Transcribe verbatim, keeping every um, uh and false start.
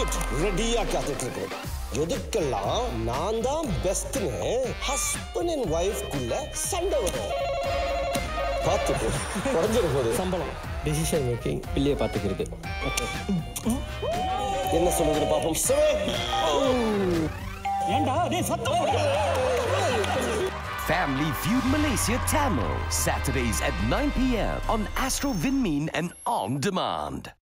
ரெடியா காத்துட்டு இருக்கேன். எதுக்கெல்லாம் நான் தான் பெஸ்ட்னு ஹஸ்பண்ட் அண்ட் ஒய்ஃப்குள்ள சண்டை வரும். பார்த்துட்டு குறைஞ்சிட போகுது. சம்பளம், டிசிஷன் மேக்கிங், பிள்ளையை பார்த்துக்கிறது. என்ன சொல்லுதுன்னு பார்ப்போம். ஏண்டா டேய் சத்தம். Family Feud Malaysia Tamil, Saturdays at nine p m on Astro Vinmeen and on demand.